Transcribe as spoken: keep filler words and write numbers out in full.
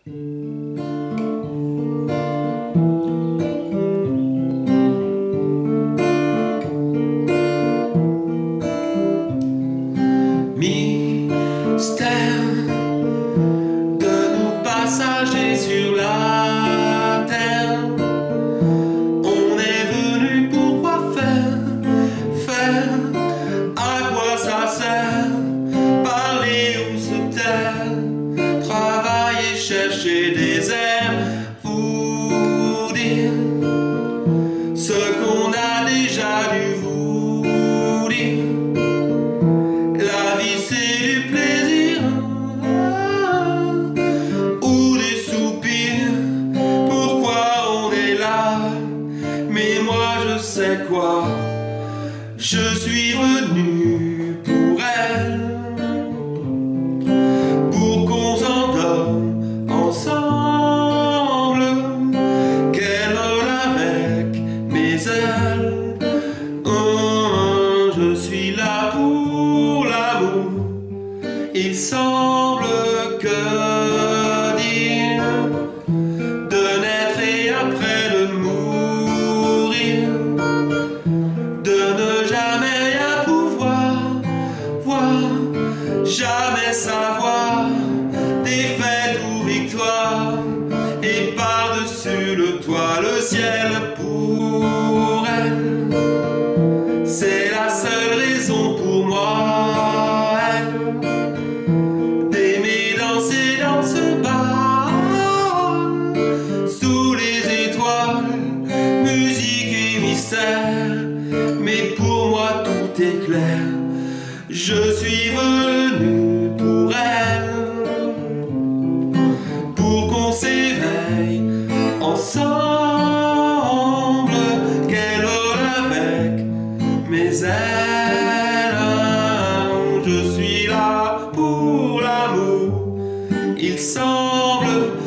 Mystère de nos passagers sur la terre. On est venu pour quoi faire? Faire? À quoi ça sert? Parler ou se taire? Travailler, chercher des airs, vous dire ce qu'on a déjà dû vous dire. La vie c'est du plaisir ou des soupirs. Pourquoi on est là? Mais moi je sais quoi. Je suis venu pour elle, pour qu'on s'endorme ensemble, qu'elle vole avec mes ailes. Oh, je suis là pour l'amour. Il semble que dire de naître et après de mourir, de ne jamais rien pouvoir voir, jamais savoir défaite ou victoire, et par-dessus le toit le ciel pour elle. C'est la seule raison pour moi, elle, d'aimer danser dans ce bar, sous les étoiles, musique et mystère. Mais pour moi tout est clair, je suis venu pour elle, pour qu'on s'éveille ensemble, qu'elle vole avec mes ailes. Je suis là pour l'amour. Il semble